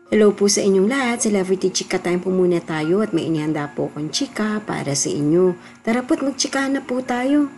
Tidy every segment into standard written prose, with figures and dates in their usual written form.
Hello po sa inyong lahat. Celebrity Chika time po muna tayo at may inihanda po akong chika para sa inyo. Tara po't magchikahan na po tayo.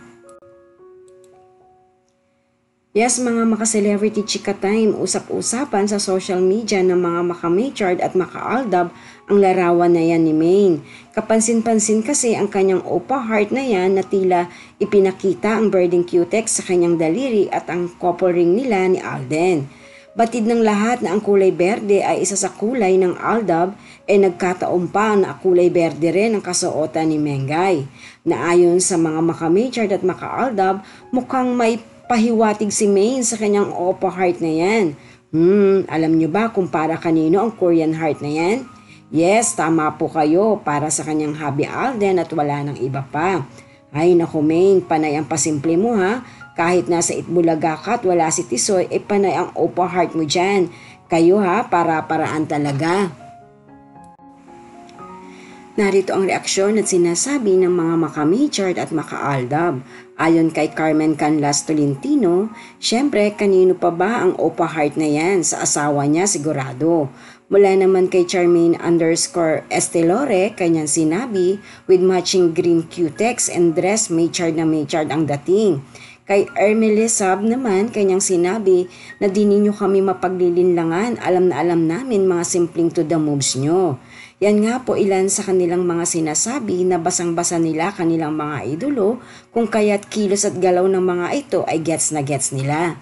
Yes, mga maka-celebrity chika time, usap-usapan sa social media ng mga maka-matured at maka-aldab ang larawan na yan ni Maine. Kapansin-pansin kasi ang kanyang opa heart na yan na tila ipinakita ang birding cutex sa kanyang daliri at ang couple ring nila ni Alden. Batid ng lahat na ang kulay berde ay isa sa kulay ng Aldab ay nagkataon pa na kulay berde rin ang kasuotan ni Mengay. Na ayon sa mga maka-matured at maka-Aldab, mukhang may pahiwatig si Maine sa kanyang opa heart na yan. Alam nyo ba kung para kanino ang Korean heart na yan? Yes, tama po kayo, para sa kanyang hubby Alden at wala nang iba pa. Ay naku Maine, panay ang pasimple mo ha. Kahit nasa Itbulaga ka at wala si Tisoy, panay ang opa heart mo dyan. Kayo ha, para-paraan talaga. Narito ang reaksyon at sinasabi ng mga maka-matured at maka-aldab. Ayon kay Carmen Canlas Tolentino, syempre kanino pa ba ang opa heart na yan? Sa asawa niya sigurado. Mula naman kay Charmaine_Estelore, kanyang sinabi, with matching green cutex and dress, matured na matured ang dating. Kay Ermelie Sab naman, kanyang sinabi na di ninyo kami mapaglilinlangan, alam na alam namin mga simpleng to the moves nyo. Yan nga po ilan sa kanilang mga sinasabi na basang-basa nila kanilang mga idolo kung kaya't kilos at galaw ng mga ito ay gets na gets nila.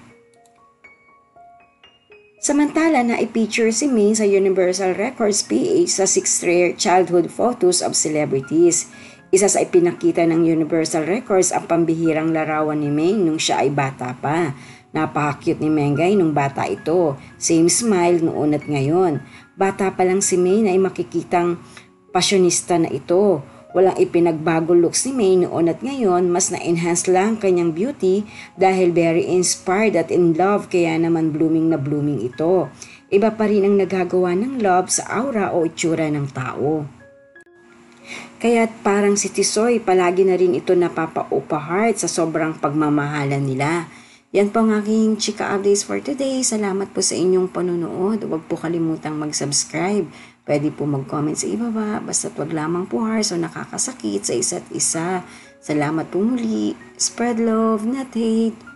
Samantala na i-feature si Maine sa Universal Records PH sa 6 rare childhood photos of celebrities. Isa sa ipinakita ng Universal Records ang pambihirang larawan ni Maine nung siya ay bata pa. Napaka-cute ni Mengay nung bata ito. Same smile noon at ngayon. Bata pa lang si Maine ay makikitang pasyonista na ito. Walang ipinagbago looks ni Maine noon at ngayon, mas na-enhance lang kanyang beauty dahil very inspired at in love kaya naman blooming na blooming ito. Iba pa rin ang nagagawa ng love sa aura o itsura ng tao. Kaya't parang si Tisoy, palagi na rin ito napapa-opa heart sa sobrang pagmamahalan nila. Yan po ang aking chika updates for today. Salamat po sa inyong panunood. Huwag po kalimutang mag-subscribe. Pwede po mag-comment sa ibaba. Basta't wag lamang po hearts o nakakasakit sa isa't isa. Salamat po muli. Spread love, not hate.